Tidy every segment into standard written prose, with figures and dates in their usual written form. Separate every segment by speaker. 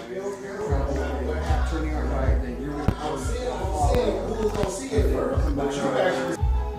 Speaker 1: turning on right, then you're going to
Speaker 2: I'm seeing who's going to see it first. But you actually.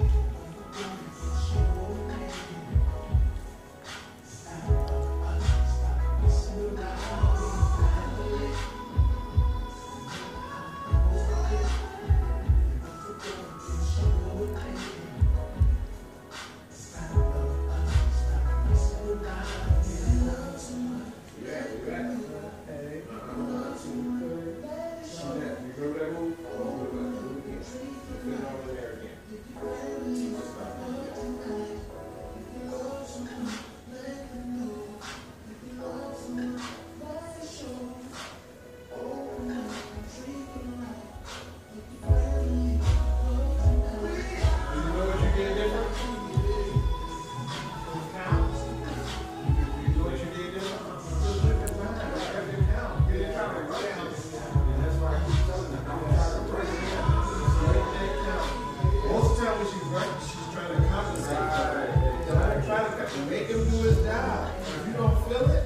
Speaker 2: Make him do his job. If you don't feel it,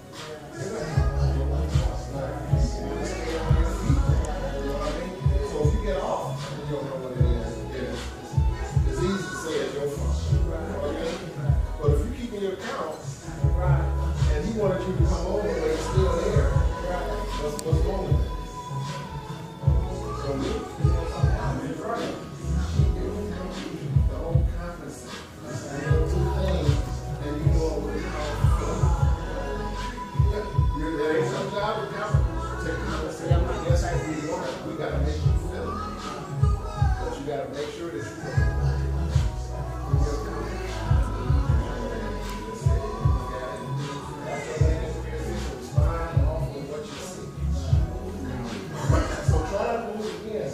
Speaker 2: so if you get off and you don't know what it is, it's easy to say it's your fault. Okay? But if you keep in your account and he wanted you to come over but it's still there, what's wrong with it? The whole conference. We gotta make you feel it. But you gotta make sure that you respond off of what you see. So try to move again.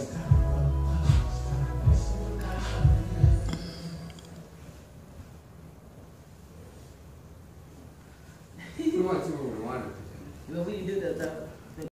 Speaker 1: We want to move we wanted.
Speaker 3: Well, we can do that though.